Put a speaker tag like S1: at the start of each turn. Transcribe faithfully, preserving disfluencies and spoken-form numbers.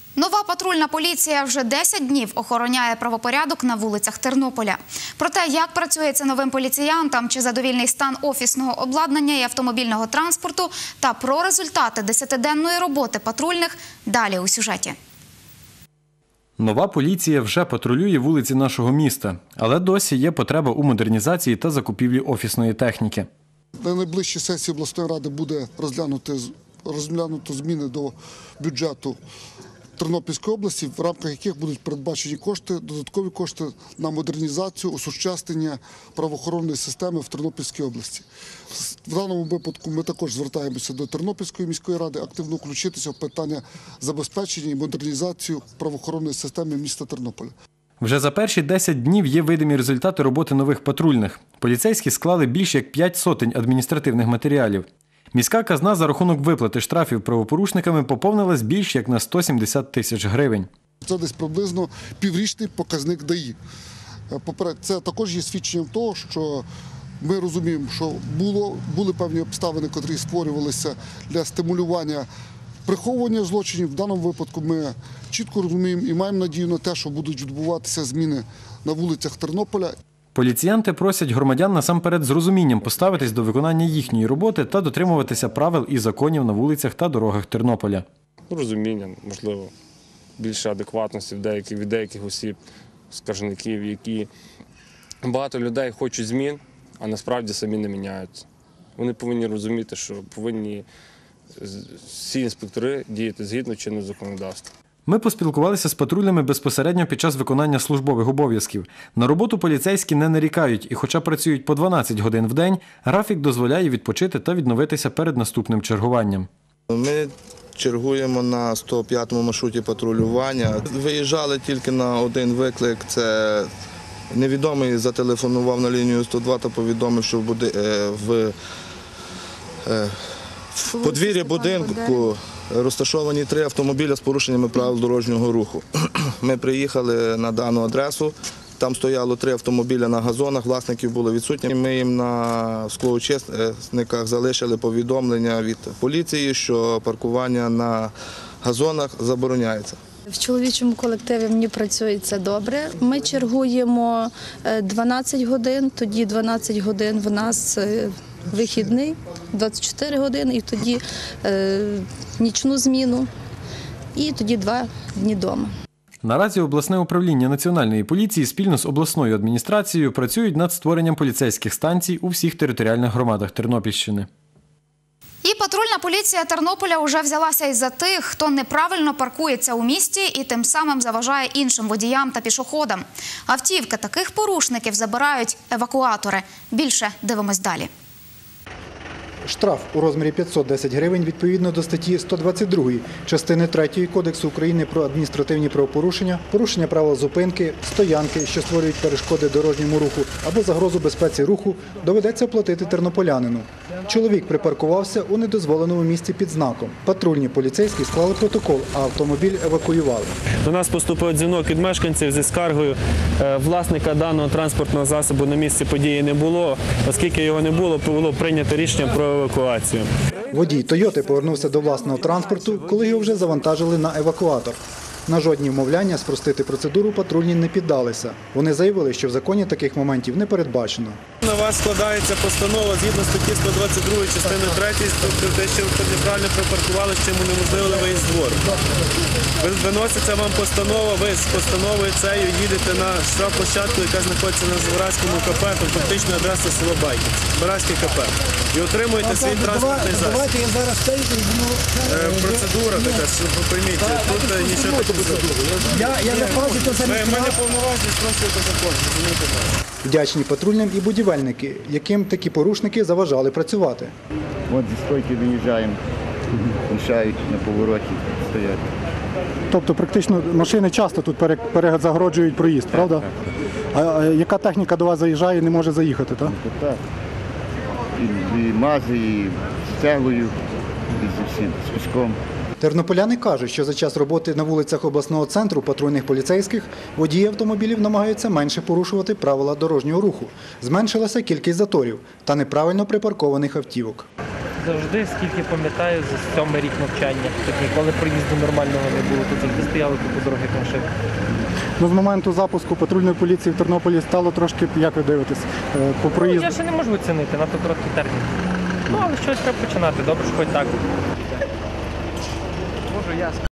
S1: Нова патрульна поліція вже десять днів охороняє правопорядок на вулицях Тернополя. Про те, як працюється новим поліціянтам, чи задовільний стан офісного обладнання і автомобільного транспорту, та про результати десятиденної роботи патрульних – далі у сюжеті.
S2: Нова поліція вже патрулює вулиці нашого міста, але досі є потреба у модернізації та закупівлі офісної техніки.
S3: На найближчій сесії обласної ради буде розглянуто, розглянуто зміни до бюджету Тернопільської області, в рамках яких будуть передбачені кошти, додаткові кошти на модернізацію, осучаснення правоохоронної системи в Тернопільській області. В даному випадку ми також звертаємося до Тернопільської міської ради активно включитися в питання забезпечення і модернізацію правоохоронної системи міста Тернополя.
S2: Вже за перші десять днів є видимі результати роботи нових патрульних. Поліцейські склали більше як п'ять сотень адміністративних матеріалів. Міська казна за рахунок виплати штрафів правопорушниками поповнилась більш як на сто сімдесят тисяч гривень.
S3: Це десь приблизно піврічний показник ДАІ. Це також є свідченням того, що ми розуміємо, що було, були певні обставини, які створювалися для стимулювання приховування злочинів. В даному випадку ми чітко розуміємо і маємо надію на те, що будуть відбуватися зміни на вулицях Тернополя.
S2: Поліціянти просять громадян насамперед з розумінням поставитись до виконання їхньої роботи та дотримуватися правил і законів на вулицях та дорогах Тернополя.
S4: Розуміння, можливо, більше адекватності від деяких, від деяких осіб, скаржників, які багато людей хочуть змін, а насправді самі не міняються. Вони повинні розуміти, що повинні всі інспектори діяти згідно чинного законодавства.
S2: Ми поспілкувалися з патрульними безпосередньо під час виконання службових обов'язків. На роботу поліцейські не нарікають і хоча працюють по дванадцять годин в день, графік дозволяє відпочити та відновитися перед наступним чергуванням.
S5: Ми чергуємо на сто п'ятому маршруті патрулювання. Виїжджали тільки на один виклик. Це невідомий зателефонував на лінію сто два та повідомив, що буде в, в подвір'ї будинку розташовані три автомобілі з порушеннями правил дорожнього руху. Ми приїхали на дану адресу, там стояло три автомобіля на газонах, власників було відсутні. Ми їм на склоочисниках залишили повідомлення від поліції, що паркування на газонах забороняється.
S6: В чоловічому колективі мені працюється добре. Ми чергуємо дванадцять годин, тоді дванадцять годин в нас вихідний, двадцять чотири години, і тоді е, нічну зміну, і тоді два дні вдома.
S2: Наразі обласне управління Національної поліції спільно з обласною адміністрацією працюють над створенням поліцейських станцій у всіх територіальних громадах Тернопільщини.
S1: І патрульна поліція Тернополя вже взялася й за тих, хто неправильно паркується у місті і тим самим заважає іншим водіям та пішоходам. Автівки таких порушників забирають евакуатори. Більше дивимось далі.
S7: Штраф у розмірі п'ятсот десять гривень відповідно до статті сто двадцять другої частини третьої Кодексу України про адміністративні правопорушення, порушення правил зупинки, стоянки, що створюють перешкоди дорожньому руху або загрозу безпеці руху, доведеться платити тернополянину. Чоловік припаркувався у недозволеному місці під знаком. Патрульні поліцейські склали протокол, а автомобіль евакуювали.
S8: До нас поступив дзвінок від мешканців зі скаргою. Власника даного транспортного засобу на місці події не було. Оскільки його не було, було прийнято рішення про евакуацію.
S7: Водій «Тойоти» повернувся до власного транспорту, коли його вже завантажили на евакуатор. На жодні вмовляння спростити процедуру патрульні не піддалися. Вони заявили, що в законі таких моментів не передбачено.
S8: На вас складається постанова згідно статті сто двадцять другої частини третьої, про те, що ви неправильно припаркували, чим унеможливили виїзд з двору. Виноситься вам постанова, ви з постановою цією їдете на штрафплощадку, яка знаходиться на Збаразькому КП, то фактично адреса село Байківці, Збаразький КП. І отримуєте свій транспортний засіб.
S9: Давайте я зараз цей візьму.
S8: Процедура така, що ви пойміть, тут нічого такого.
S9: Я, я не хочу, то це не
S8: Ми не повноважені, просто це закон.
S7: Вдячні патрульним і будівельники, яким такі порушники заважали працювати.
S10: От зі стойки виїжджаємо, мішають на повороті стоять.
S7: Тобто практично машини часто тут перезагороджують проїзд, правда? А яка техніка до вас заїжджає і не може заїхати, так?
S10: Так. І, і мази, і з цеглою, і з усім, з піском.
S7: Тернополяни кажуть, що за час роботи на вулицях обласного центру патрульних поліцейських водії автомобілів намагаються менше порушувати правила дорожнього руху. Зменшилася кількість заторів та неправильно припаркованих автівок.
S11: Завжди, скільки пам'ятаю, за сьомий рік навчання. Тут ніколи проїзду нормального не було, тут завжди стояли по дороги машини.
S7: Ну, з моменту запуску патрульної поліції в Тернополі стало трошки, як ви дивитесь, е, по
S11: Ну,
S7: проїзду?
S11: я ще не можу оцінити, надто короткий термін. Ну, але щось треба починати, добре, що хоч так. Можу я.